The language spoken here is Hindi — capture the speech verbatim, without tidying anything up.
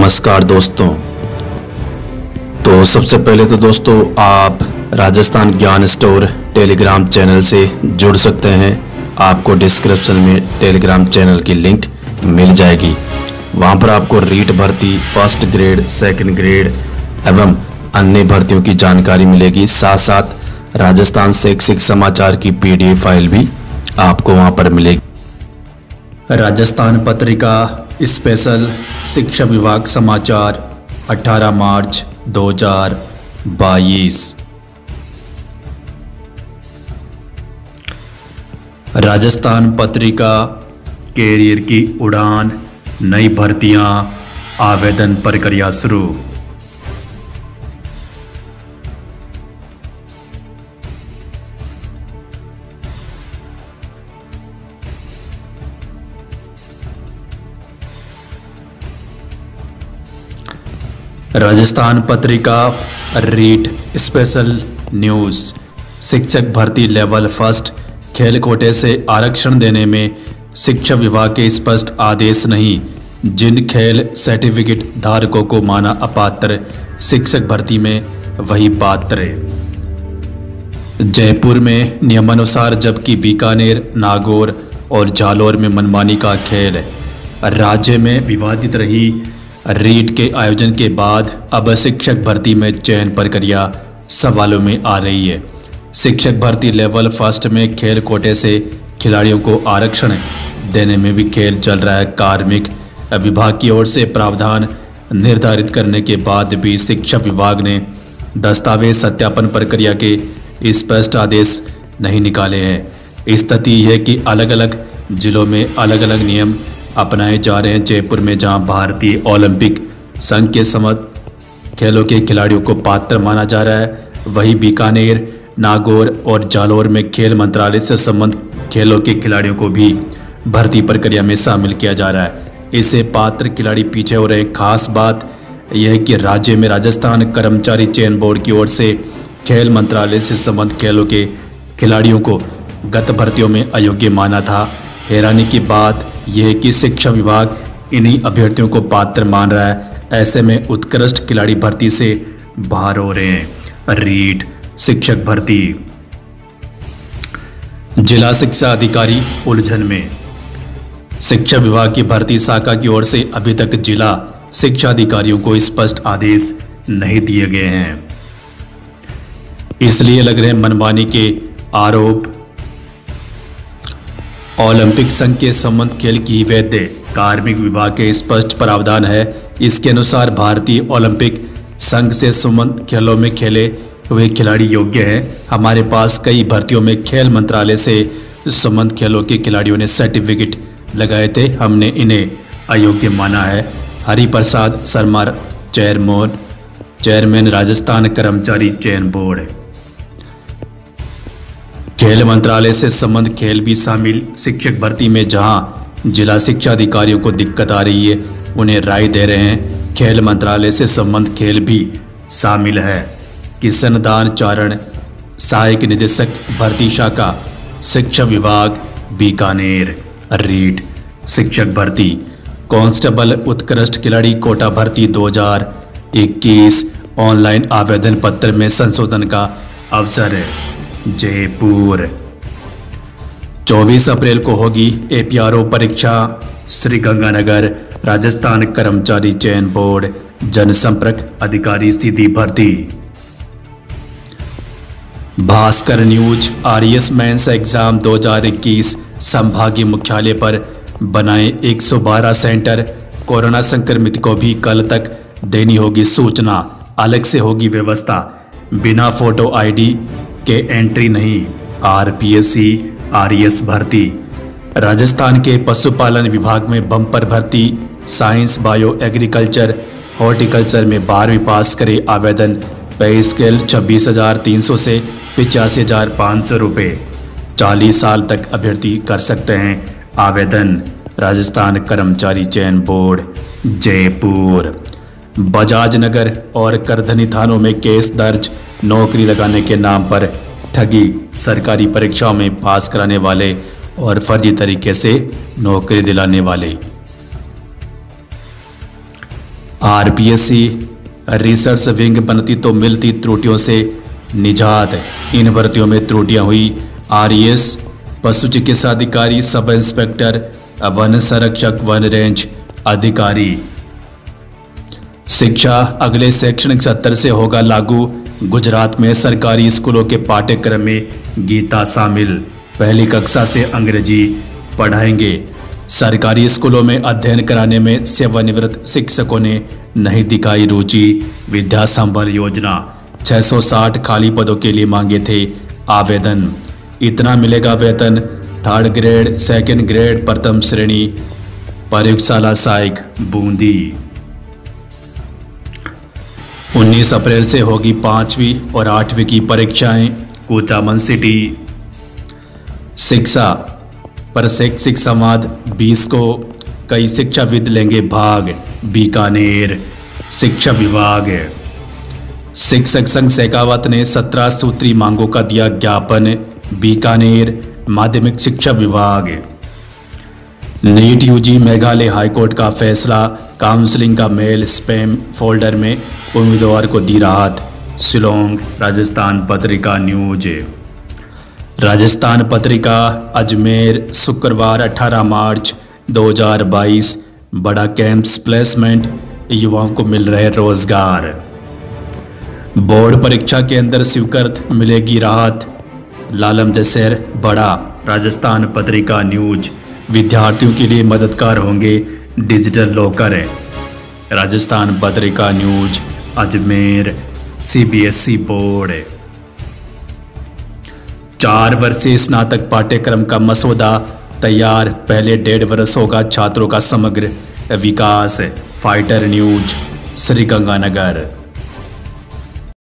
नमस्कार दोस्तों। तो सबसे पहले तो दोस्तों आप राजस्थान ज्ञान स्टोर टेलीग्राम चैनल से जुड़ सकते हैं। आपको डिस्क्रिप्शन में टेलीग्राम चैनल की लिंक मिल जाएगी। वहां पर आपको रीट भर्ती, फर्स्ट ग्रेड, सेकंड ग्रेड एवं अन्य भर्तियों की जानकारी मिलेगी। साथ साथ राजस्थान शैक्षिक समाचार की पीडीएफ फाइल भी आपको वहां पर मिलेगी। राजस्थान पत्रिका स्पेशल शिक्षा विभाग समाचार अठारह मार्च दो हज़ार बाईस। राजस्थान पत्रिका कैरियर की उड़ान, नई भर्तियां, आवेदन प्रक्रिया शुरू। राजस्थान पत्रिका रीट स्पेशल न्यूज़, शिक्षक भर्ती लेवल फर्स्ट, खेल कोटे से आरक्षण देने में शिक्षा विभाग के स्पष्ट आदेश नहीं। जिन खेल सर्टिफिकेट धारकों को माना अपात्र, शिक्षक भर्ती में वही पात्र। जयपुर में नियमानुसार, जबकि बीकानेर, नागौर और जालौर में मनमानी का खेल। राज्य में विवादित रही रीट के आयोजन के बाद अब शिक्षक भर्ती में चयन प्रक्रिया सवालों में आ रही है। शिक्षक भर्ती लेवल फर्स्ट में खेल कोटे से खिलाड़ियों को आरक्षण देने में भी खेल चल रहा है। कार्मिक विभाग की ओर से प्रावधान निर्धारित करने के बाद भी शिक्षा विभाग ने दस्तावेज सत्यापन प्रक्रिया के स्पष्ट आदेश नहीं निकाले हैं। स्थिति यह है कि अलग अलग जिलों में अलग अलग नियम अपनाए जा रहे हैं। जयपुर में जहां भारतीय ओलंपिक संघ के समस्त खेलों के खिलाड़ियों को पात्र माना जा रहा है, वहीं बीकानेर, नागौर और जालौर में खेल मंत्रालय से संबंधित खेलों के खिलाड़ियों को भी भर्ती प्रक्रिया में शामिल किया जा रहा है। इससे पात्र खिलाड़ी पीछे हो रहे हैं। खास बात यह है कि राज्य में राजस्थान कर्मचारी चयन बोर्ड की ओर से खेल मंत्रालय से संबंधित खेलों के खिलाड़ियों को गत भर्तियों में अयोग्य माना था। हैरानी की बात यह है कि शिक्षा विभाग इन्हीं अभ्यर्थियों को पात्र मान रहा है। ऐसे में उत्कृष्ट खिलाड़ी भर्ती से बाहर हो रहे हैं। रीट शिक्षक भर्ती, जिला शिक्षा अधिकारी उलझन में। शिक्षा विभाग की भर्ती शाखा की ओर से अभी तक जिला शिक्षा अधिकारियों को स्पष्ट आदेश नहीं दिए गए हैं, इसलिए लग रहे मनमानी के आरोप। ओलंपिक संघ के संबंध खेल की वैध कार्मिक विभाग के स्पष्ट प्रावधान है। इसके अनुसार भारतीय ओलंपिक संघ से संबंध खेलों में खेले हुए खिलाड़ी योग्य हैं। हमारे पास कई भर्तियों में खेल मंत्रालय से संबंध खेलों के खिलाड़ियों ने सर्टिफिकेट लगाए थे, हमने इन्हें अयोग्य माना है। हरिप्रसाद शर्मा, चेयरमैन चेयरमैन राजस्थान कर्मचारी चयन बोर्ड। खेल मंत्रालय से संबंध खेल भी शामिल। शिक्षक भर्ती में जहां जिला शिक्षा अधिकारियों को दिक्कत आ रही है, उन्हें राय दे रहे हैं खेल मंत्रालय से संबंध खेल भी शामिल है। किशन दान चारण, सहायक निदेशक भर्ती शाखा, शिक्षा विभाग, बीकानेर। रीट शिक्षक भर्ती, कांस्टेबल उत्कृष्ट खिलाड़ी कोटा भर्ती दो हज़ार इक्कीस, ऑनलाइन आवेदन पत्र में संशोधन का अवसर है। जयपुर, चौबीस अप्रैल को होगी एपीआरओ परीक्षा। श्रीगंगानगर, राजस्थान कर्मचारी चयन बोर्ड, जनसंपर्क अधिकारी सीधी भर्ती। Bhaskar news, RS mains exam दो हज़ार इक्कीस, संभागीय मुख्यालय पर बनाए एक सौ बारह सेंटर। कोरोना संक्रमित को भी कल तक देनी होगी सूचना, अलग से होगी व्यवस्था। बिना फोटो आईडी के एंट्री नहीं। आरपीएससी आरएस भर्ती, राजस्थान के पशुपालन विभाग में बम्पर भर्ती। साइंस, बायो, एग्रीकल्चर, हॉर्टिकल्चर में बारहवीं पास करे आवेदन। पे स्केल छब्बीस हजार तीन सौ से पिचासी हजार पाँच सौ रुपये। चालीस साल तक अभ्यर्थी कर सकते हैं आवेदन। राजस्थान कर्मचारी चयन बोर्ड, जयपुर। बजाज नगर और करधनी थानों में केस दर्ज। नौकरी लगाने के नाम पर ठगी, सरकारी परीक्षाओं में पास कराने वाले और फर्जी तरीके से नौकरी दिलाने वाले। आरपीएससी रिसर्च विंग बनती तो मिलती त्रुटियों से निजात। इन भर्तियों में त्रुटियां हुई। आरईएस, पशु चिकित्सा अधिकारी, सब इंस्पेक्टर, वन संरक्षक, वन रेंज अधिकारी। शिक्षा अगले शैक्षणिक सत्र से होगा लागू। गुजरात में सरकारी स्कूलों के पाठ्यक्रम में गीता शामिल। पहली कक्षा से अंग्रेजी पढ़ाएंगे। सरकारी स्कूलों में अध्ययन कराने में सेवानिवृत्त शिक्षकों ने नहीं दिखाई रुचि। विद्या संबल योजना, छह सौ साठ खाली पदों के लिए मांगे थे आवेदन। इतना मिलेगा वेतन। थर्ड ग्रेड, सेकंड ग्रेड, प्रथम श्रेणी। प्रयोगशाला सहायक बूंदी। उन्नीस अप्रैल से होगी पांचवी और आठवीं की परीक्षाएं कोचामन सिटी। शिक्षा पर शैक्षिक संवाद बीस को कई शिक्षाविद लेंगे भाग। बीकानेर शिक्षा विभाग। शिक्षक संघ शेखावत ने सत्रह सूत्री मांगों का दिया ज्ञापन। बीकानेर माध्यमिक शिक्षा विभाग। नीट यूजी मेघालय हाईकोर्ट का फैसला। काउंसलिंग का मेल स्पैम फोल्डर में उम्मीदवार को दी राहत। शिलोंग राजस्थान पत्रिका न्यूज। राजस्थान पत्रिका अजमेर शुक्रवार अठारह मार्च दो हज़ार बाईस। बड़ा कैंप्स प्लेसमेंट, युवाओं को मिल रहे रोजगार। बोर्ड परीक्षा के अंदर स्वीकृत मिलेगी राहत। लालम दशहर बड़ा राजस्थान पत्रिका न्यूज। विद्यार्थियों के लिए मददगार होंगे digital locker. Rajasthan Patrika news Ajmer. CBSE board. चार वर्षीय स्नातक पाठ्यक्रम का मसौदा तैयार। पहले डेढ़ वर्ष होगा छात्रों का समग्र विकास। Fighter news Sriganganagar.